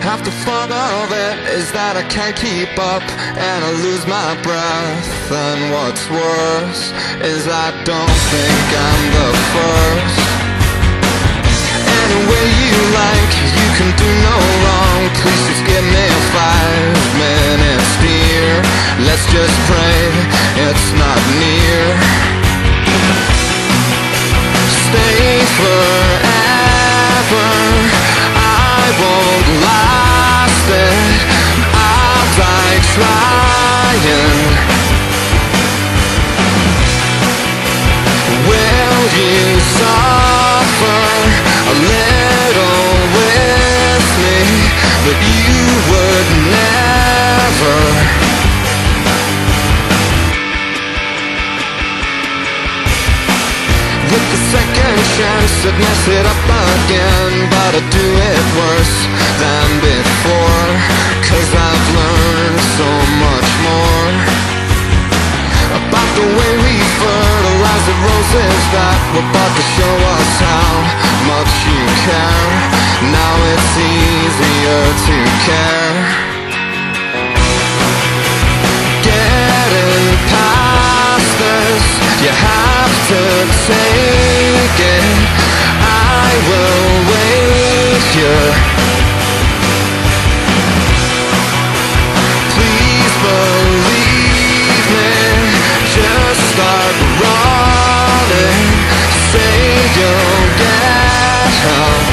Half the fun of it is that I can't keep up and I lose my breath. And what's worse is I don't think I'm the first. Any way you like, you can do no wrong. Please just give me 5 minutes, dear. Let's just pray it's not near. Stay forever, I won't last it. I'll die trying. Will you suffer a little with me? But you would never. With the second chance I'd mess it up again, but I'd do it worse than before, 'cause I've learned so much more about the way we fertilize the roses that were about to show us how much you care. Now it's easier to care. Getting past this, you have to take it. I will wait here. Please believe me, just start running. Say you'll get help.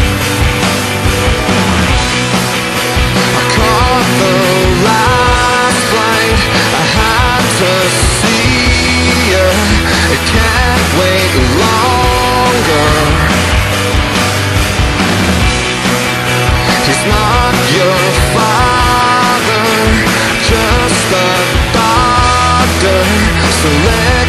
I caught the last flight, I had to see you. It can't wait longer. He's not your father, just a doctor. So let